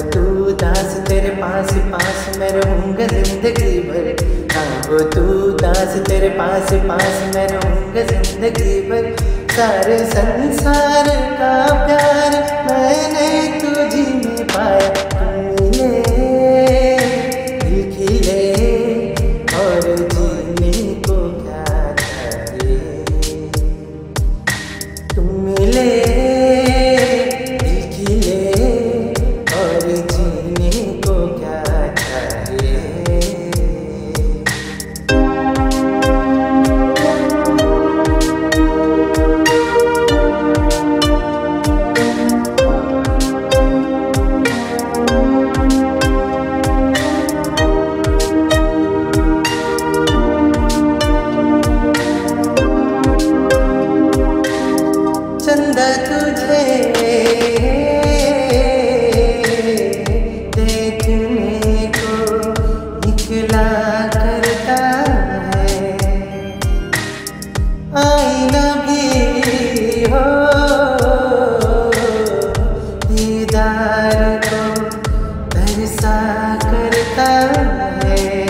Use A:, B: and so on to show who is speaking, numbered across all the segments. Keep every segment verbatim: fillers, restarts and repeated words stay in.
A: तू दास, तेरे पास पास मैं रहूँगा जिंदगी भर। हाँ वो तू दास, तेरे पास पास मैं रहूँगा जिंदगी भर। सारे संसार का प्यार मैंने तुझी में पाया। तुम मिले दिल खिले और जीने को क्या चाहिए। तुम मिले चंदा तुझे देखने को निकला करता है। आईना भी हो दीदार को तरसा करता है।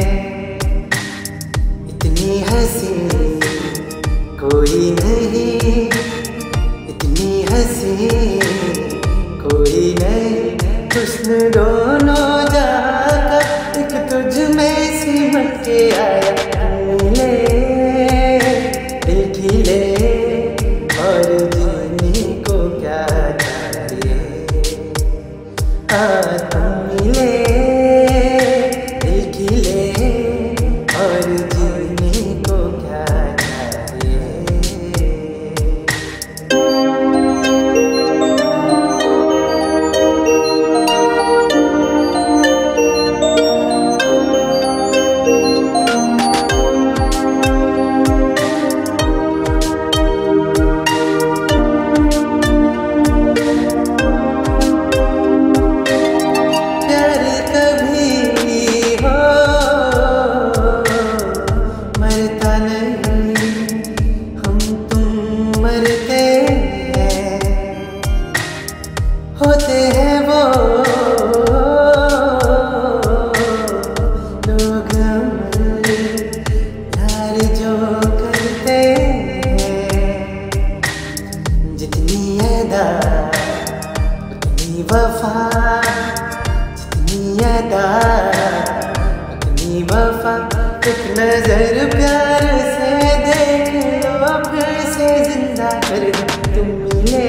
A: इतनी हंसी कोई नहीं, इतनी हंसी कोई नहीं। हुस्न दोनों जहां का एक तुझ में सिमट के आया। मिले दिल खिले और जीने को क्या चाहिए। हाँ तुम मिले दिल खिले और जीने को क्या चाहिए। होते हैं वो लोग प्यार जो करते हैं। जितनी अदा उतनी वफा, जितनी अदा उतनी वफा। एक नजर प्यार से देख लो फिर से जिंदा कर दो। तुम मिले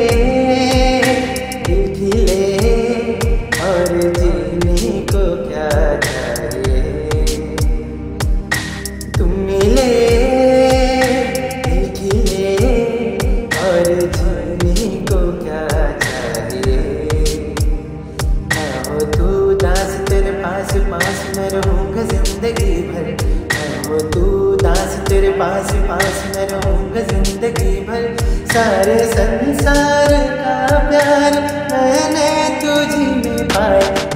A: और जीने को क्या चाहिए। तुम मिले दिल खिले और जीने को क्या चाहिए। आओ तू दास, तेरे पास पास मैं रहूँगा जिंदगी भर। आओ तू दास, तेरे पास पास मैं रहूँगा जिंदगी भर। सारे संसार का प्यार मैंने तुझी में पाया।